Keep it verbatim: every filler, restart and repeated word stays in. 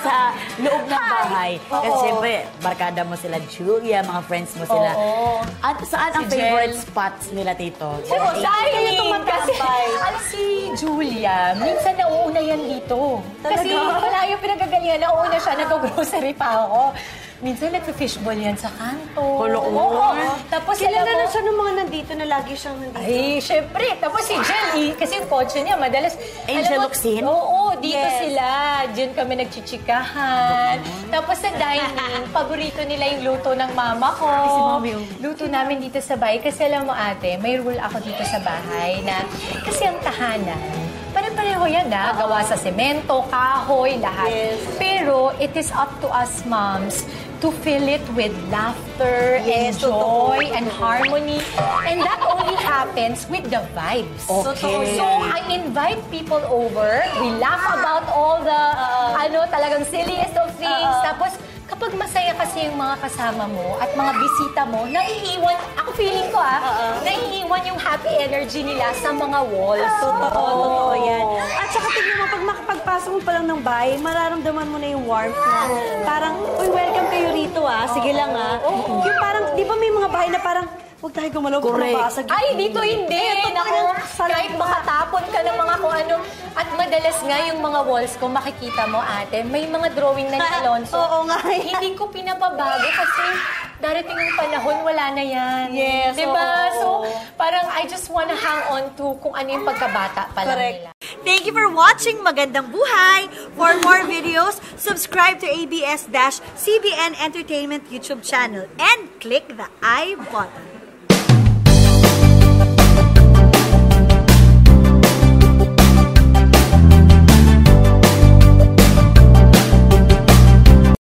sa loob ng bahay. Kasi siyempre, barkada mo sila, Julia, mga friends mo sila. Oo. At saan ang favorite spots nila, Tito? Oh, dahil kasi, ano si Julia, minsan nauuna yan dito. Kasi wala yung pinagagalingan, nauuna siya, nag-grocery pa ako. Minsan nag-fishball yan sa kanto. Oo. Tapos kilala na siya ng mga nandito na lagi siyang nandito. Ay, syempre. Tapos si Jelly, kasi yung kotse niya, madalas... Angel Luxin? Oo, dito sila. Diyan kami nagchichikahan. Tapos sa dining, paborito nila yung luto ng mama ko. Luto namin dito sa bahay. Kasi alam mo ate, may rule ako dito sa bahay na kasi ang tahanan, pare-pareho yan na, gawa sa semento, kahoy, lahat. Yes. Pero it is up to us moms to fill it with laughter, yes, and joy, and harmony. And that only happens with the vibes. Okay. So, I invite people over. We laugh about all the, uh, ano, talagang silliest of things. Uh, Tapos, kapag masaya kasi yung mga kasama mo at mga bisita mo, naiiwan, ako feeling ko ah, uh-uh. naiiwan yung happy energy nila sa mga walls. Totoo, oh. totoo yan. At saka tignan mo, pag makapagpasok mo pa lang ng bahay, mararamdaman mo na yung warmth na parang, uy, welcome kayo rito ah, sige lang ah. Oh. Yung parang, di ba may mga bahay na parang, huwag tayo gumalaw, mabasag. Ay, dito hindi. Naku, kahit makatapon ka ng mga kung ano. At madalas nga yung mga walls ko, makikita mo ate, may mga drawing na ni Alonso. Oo nga. Hindi ko pinapabago kasi darating yung panahon, wala na yan. Yes, diba? oo. So, parang I just wanna hang on to kung ano yung pagkabata pa lang nila. Thank you for watching Magandang Buhay. For more videos, subscribe to A B S C B N Entertainment YouTube channel and click the I button.